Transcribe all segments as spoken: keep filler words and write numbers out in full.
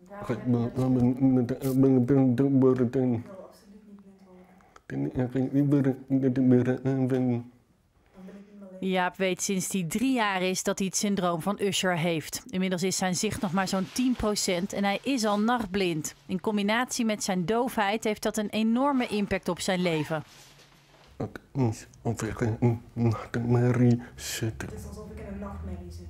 Gaat me aan de abang dan worden. Ik wil absoluut niet blind worden. Dan ik niet meer de meer aan. Dan ben ik niet meer alleen. Jaap weet sinds hij drie jaar is dat hij het syndroom van Usher heeft. Inmiddels is zijn zicht nog maar zo'n tien procent en hij is al nachtblind. In combinatie met zijn doofheid heeft dat een enorme impact op zijn leven. Het is of ik in een nachtmerrie zit. Het is alsof ik in een nachtmerrie zit.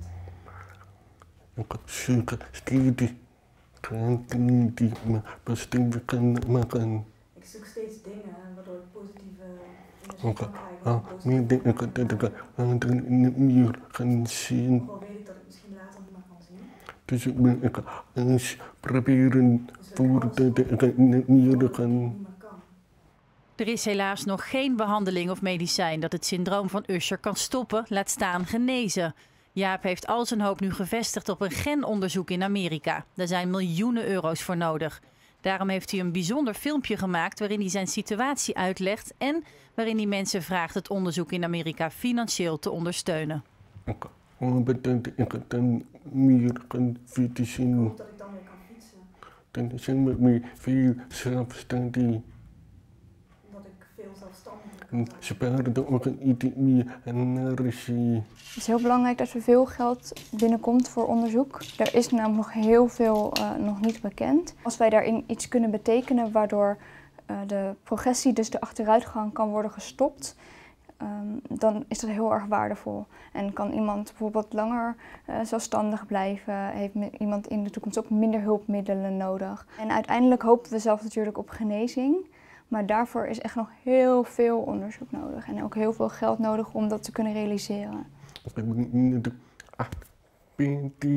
Ik heb zulke steeds geen die me bestemmen kan maken. Ik zoek steeds dingen waardoor ik positieve energie Ook kan krijgen. al positieve meer dingen dat ik aan de muur kan zien. Ook al weet ik dat ik misschien later niet meer kan zien. Dus ik ben ik eens proberen voordat ik in de muur kan. Niet meer kan. Er is helaas nog geen behandeling of medicijn dat het syndroom van Usher kan stoppen, laat staan genezen. Jaap heeft al zijn hoop nu gevestigd op een genonderzoek in Amerika. Daar zijn miljoenen euro's voor nodig. Daarom heeft hij een bijzonder filmpje gemaakt waarin hij zijn situatie uitlegt en waarin hij mensen vraagt het onderzoek in Amerika financieel te ondersteunen. Ik hoop dat ik dan muur kan Ik fietsen. hoop dat ik dan weer kan fietsen. Dan zijn we meer veel zelfstandig. Omdat ik veel zelfstandiger En kan zijn. sparen ook iets meer energie. Het is heel belangrijk dat er veel geld binnenkomt voor onderzoek. Er is namelijk nog heel veel uh, nog niet bekend. Als wij daarin iets kunnen betekenen waardoor uh, de progressie, dus de achteruitgang, kan worden gestopt, um, dan is dat heel erg waardevol. En kan iemand bijvoorbeeld langer uh, zelfstandig blijven, heeft iemand in de toekomst ook minder hulpmiddelen nodig. En uiteindelijk hopen we zelf natuurlijk op genezing. Maar daarvoor is echt nog heel veel onderzoek nodig en ook heel veel geld nodig om dat te kunnen realiseren. Ik ben niet echt beter. Ik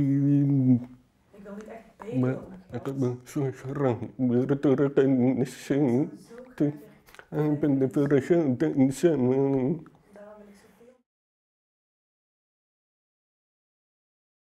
wil niet echt beter Maar om ik ben zo schrank. Maar terug en zien. zo graag Ik ben de vergeten.